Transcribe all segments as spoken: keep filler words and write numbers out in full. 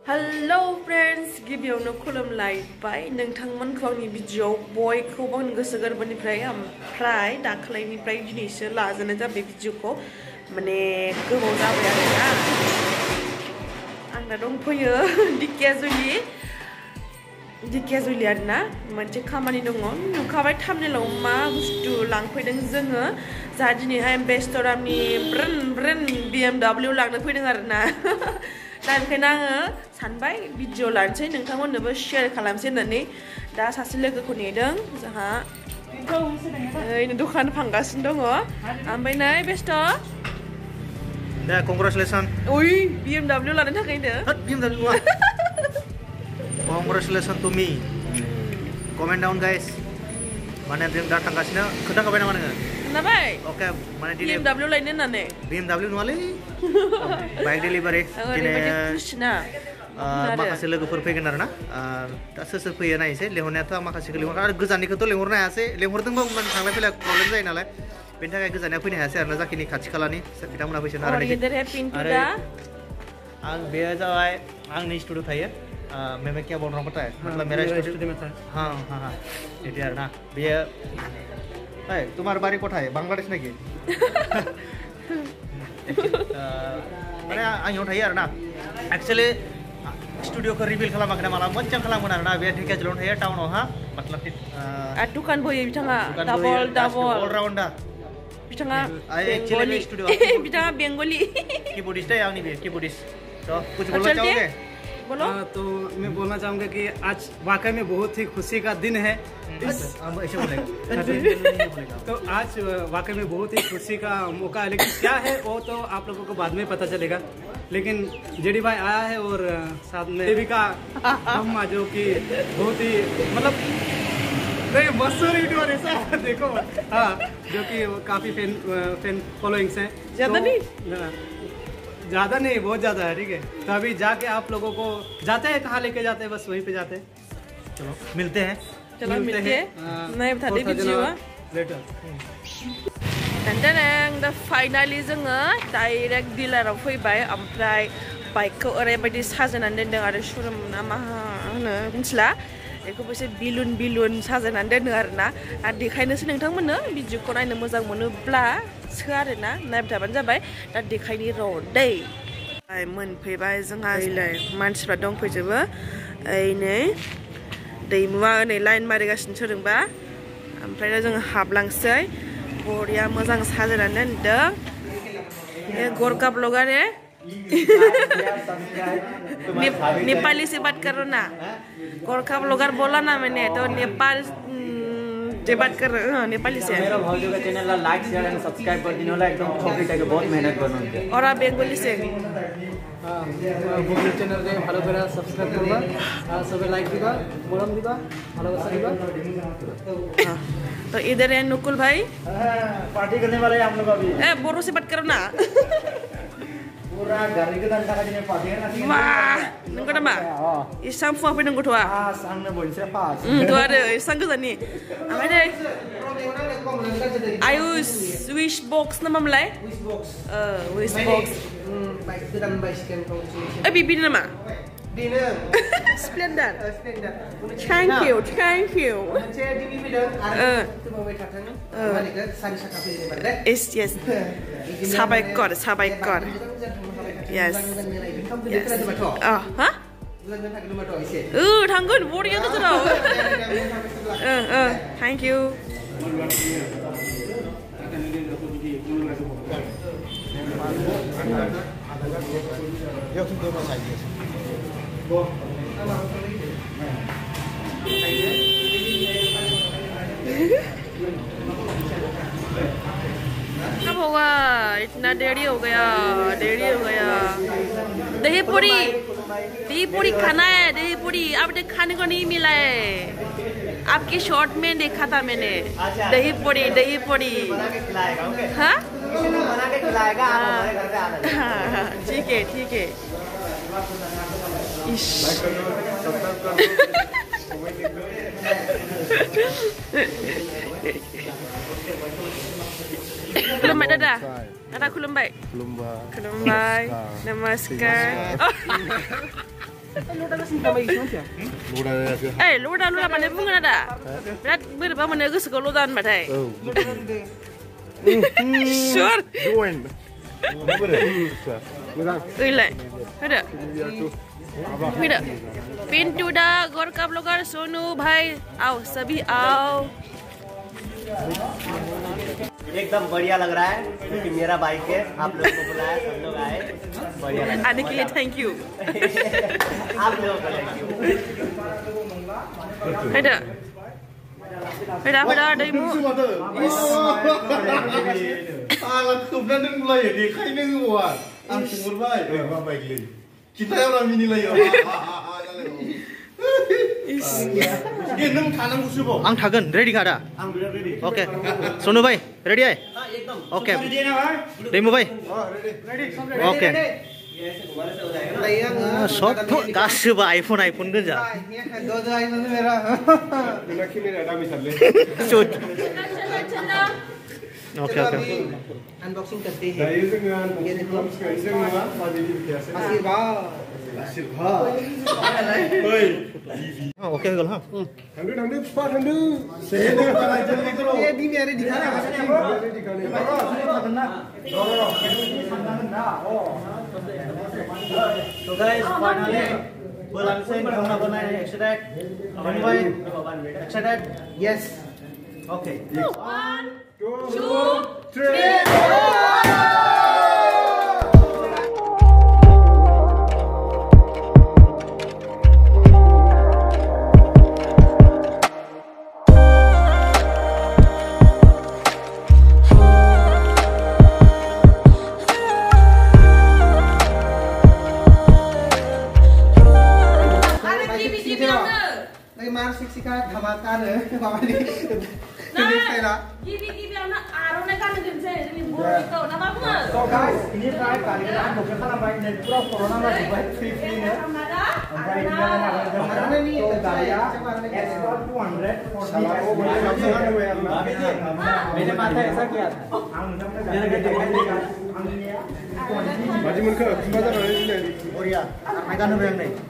Hello friends, गिबियावनो खुलुमलायबाय नोंथांमोनखौ आंनि video बयखौबो आं गोसो गोरबोनिफ्राय ओमफ्राय दाख्लैनिफ्राय दिनैसो लाजेननाय जाबाय भिडिअखौ माने गोबाव जाबाय आरोना आंना दंफैयो दिकेजुलि दिकेजुलि आरोना मोनसे खामानि दङ नुखाबाय थाम्बनेलाव मा बुस्थु लांफैदों जोङो जा दिनैहाय बेस्टरामनि ब्रेन ब्रेन बिएमडाब्लिउ लांनो फैदों आरोना दा ओंखायनो आङो सानबाय भिडिअ लानोसै नोंथांमोननोबो शेयार खालामसै होननानै दा सासे लोगोखौ नेदों जोंहा ओरैनो दखान फांगासिनो दङ ओमफ्राय नै बेस्ट दा कंग्रेचुलेसन ओइ बिएमडाब्लिउ लानो थाखायनो BMW congratulation to me comment down guys माने जों दा थांगासिनो खोन्थाखाबाय नामा नोङो खोनाबाय ओके माने दिनै बिएमडाब्लिउ लायनो होननानै बिएमडाब्लिउ नङालै बाइक डिलिभारि दिनै खुसिना माखासे लोगोफोर फैगोन आरोना दा सोर सोर फैयो नायनोसै लेंहरनायाथ' आं माखासेखौ लेंहर आरो गोजाननिखौथ' लेंहरनो हायासै लेंहरदोंबो होनबानो थांलाय फैलाय प्रब्लेम जायो नालाय बेनि थाखाय गोजाननिया फैनो हायासै आरोना जाखिनि खाथि खालानि बिथांमोना फैसोन आरो आं बेयो जाबाय आंनि स्टुडिअ थायो मैं मैं क्या बोल रहा हूँ पता है मतलब मेरा स्टूडियो में था हाँ हाँ हाँ ये यार ना भैया है तुम्हारे बारे कोठा है बांग्लादेश ना की माने आं यहाँ थायो आरोना एक्चुअली स्टूडियो को रिवील खालामाखै माला मोजां खालामगोन आरोना बे धेकियाजुलियाव थायो टाउनाव हा मतलब दुखान बोयो बिथाङा डाबल डाबल अलराउन्डार बिथाङा एक्चुअली स्टूडियो बिथाङा बेंगली कीबोर्डिस्ट है आंनि बे कीबोर्डिस्ट तो कुछ बोलना चाहोगे बोलो आ, तो मैं बोलना चाहूँगा कि आज वाकई में बहुत ही खुशी का दिन है इस तो आज वाकई में बहुत ही खुशी का मौका है लेकिन क्या है वो तो आप लोगों को बाद में पता चलेगा लेकिन जेडी भाई आया है और साथ में देविका अम्मा जो कि बहुत ही मतलब नहीं मशहूर यूट्यूबर ऐसा देखो हाँ जो कि काफ़ी फैन फैन फॉलोइंग्स हैं ज़्यादा नहीं ज़्यादा नहीं बहुत ज़्यादा है ठीक है तो अभी जाके आप लोगों को जाते हैं कहाँ लेके जाते हैं बस वहीं पे जाते हैं चलो मिलते हैं चलो मिलते हैं नहीं बता दे भिडिअ लेटर तंतरं दा फाइनली जोङो डाइरेक्ट डिलाराव फैबाय ओमफ्राय बाइकखौ ओरैबायदि साजायनानै दोनदों आरो शोरुम ना मा होनो मिथिला बेखौबो एसे बिलुन बिलुन साजायनानै दोनदों आरोना आरो देखायनोसै नोंथांमोननो भिडिअखौ नायनो मोजां मोनोब्ला सो आरोना नायबाय थाबानो जाबाय दा देखायनि र' दै मोनफैबाय जोंहा ओइलाय मानसिफ्रा दंफैजोबो ओइ नै दैमुआ नै लाइन मारिगासिनो सोरजोंबा ओमफ्राय दा जोङो हाबलांसै बरिया मोजां साजायनानै दोनदों ए गोरका ब्लगार है नेपाली से बात करो ना गोरखा ब्लॉगर बोला ना मैंने तो नेपाल से बात कर नेपाली से मेरा भाई का चैनल ला लाइक शेयर एंड सब्सक्राइब कर दिनु होला एकदम छोटी टाइप बहुत मेहनत गर्नुहुन्छ और आप बेंगली से हां बोली चैनल रे ভালো করে সাবস্ক্রাইব করবা আর সবে লাইক দিবা মরম দিবা ভালোবাসা দিবা तो इधर है नुकुल भाई पार्टी करने वाले हैं हम लोग अभी ए बोरो से बात करो ना पूरा गाड़ी के दान का जिने पार्टी करना चाहिए wah nunggu nama isang fu apa nunggu tua ah sang ne bonse pas hmm tua ada isang ke sana apa deh ayo wish box nama mulai wish box eh wish box baik sedang bicycle congratulations eh bibi nama dinner splendor splendor thank you thank you saya di bibi dan ada tu bawa kata ni balik ke sari sakapi ni pada yes yes sabaikor sabaikor yes yes ah hah uh tanggun bori yang tu dah uh uh thank you कब होगा इतना देरी हो गया देरी हो गया दही पूरी दही पूरी खाना है दही पूरी अब तक खाने को नहीं मिला है आपके शॉर्ट में देखा था मैंने दही पूरी दही पूरी हाँ ठीक है ठीक है Khulumbai dadah. Dadah khulumbai. Khulumbai. Khulumbai. Namaskar. Eh, luda luda mana bunga ada? Berat berapa mana gus kalau ludan batai? Sure. Ile, ada. Ada. Pintu dah, gorka blogar Sonu भाई आओ सभी आओ. एकदम बढ़िया लग रहा है क्योंकि मेरा बाइक है आप लोगों को बुलाया सब लोग आए बढ़िया लग आने के लिए थैंक यू. आप लोगों को thank you. Ada. Ada ada ada ibu. Alat kebenaran mulai ya, dia kain yang luar. Langsung berbaik. Eh, apa baik lagi? Kita orang ini lagi. Ini neng kanang usubo. आं थागोन ready खादा okay Sonu भाई ready है okay दैमु भाई okay सब गासिबो iPhone iPhone गोजा okay okay unboxing करते हैं ये देखो आशीर्वाद आशीर्वाद ओके हो गल हां ठंडू ठंडू पा ठंडू से ने वाला जल्दी करो ये भी मेरे दिखाना मेरे दिखाने तो गाइस फाइनली बुलान से खाना बनाए extract one by extract yes okay One, two, three. Lagi mar sik-sika dhamakan ya Bapak ini. Nah, gibi gibi anak arun nak kan dengan saya ini boleh kau nama apa? So guys, ini try keadaan bukan kalau main dan pura corona lagi buat free free nya. Sampai ini ada Karena ini daya S dua hundred kalau boleh मेरे माथा ऐसा क्या मेरा गड्ढे का माझी मुलगा माझा राहिली नाही ओरिया काय गाणं बेंग नाही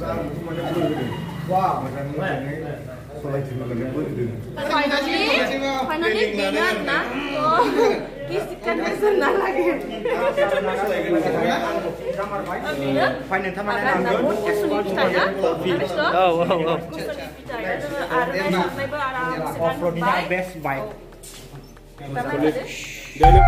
वाह सोलाय चिमा लगे बोल दे Finally, finally dinner na. Oh, kisi kan senang lagi. Final थामा Ada namun kesulitan kita ya. Habis tu. औ औ औ Kesulitan kita ya. Ada sampai berarang sedang baik. Best bike Pertama ada.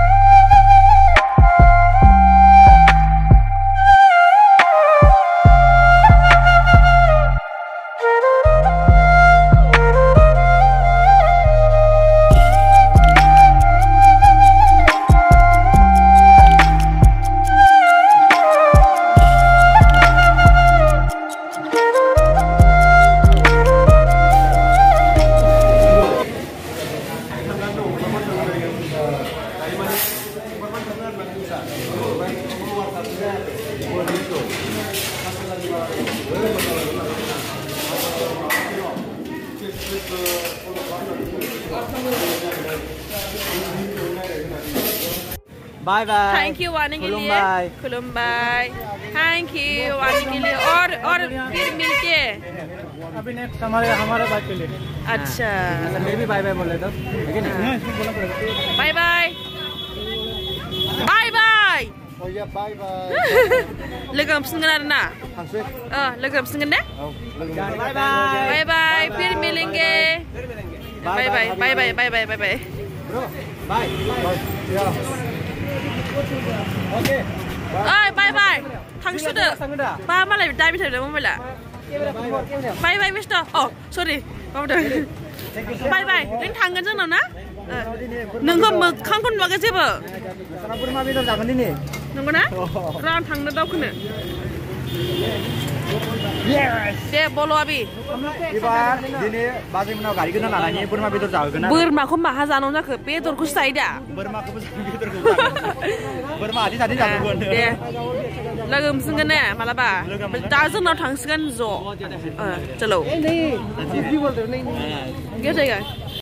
Bye bye Thank you आने के लिए. खुलुमबाई. खुलुमबाई. Thank you आने के लिए और और फिर मिलके. अभी नेक्स्ट हमारे हमारे बाइक के लिए अच्छा. मैं भी बाय बाय बोल रहा था लेकिन Bye bye. Bye bye. oh ya bye bye Logo हमसिगोन आरो ना. थांसै अ लोगो हमसिगोन ने. Bye bye Bye bye. फिर मिलेंगे. Bye bye. Bye bye. Bye bye. Bye bye. Bro bye ya okay ओइ बाय बाय. थांसुदो. बा मालाय दाबि थादो मबाइला. Bye bye best. अ सरि. बावदों. Bye bye. नों थांगोन जोंनाव ना? नोंखौ मोखांखौ नुवाखै जेबो. बोरमा बेदर जागोन दिनै नंगौ ना? र' आं थांनो दावखोनो. दे बल' आबि. एबार दिनै बाजै मोनाव गारि गोनां लानानै बोरमा बेदर जाहोगोन आरो बोरमाखौ माहा जानांगौ जाखो? बेदरखौसो जायो दा. बोरमाखौबो बेदरखौ जागोन बोरमा आदि सादि जागोन दे लोगो हमसिगोन ने मालाबा. दा जोंनाव थांसिगोन ज'. ओ चलो. नहीं बोल रहे नहीं क्या जाएगा?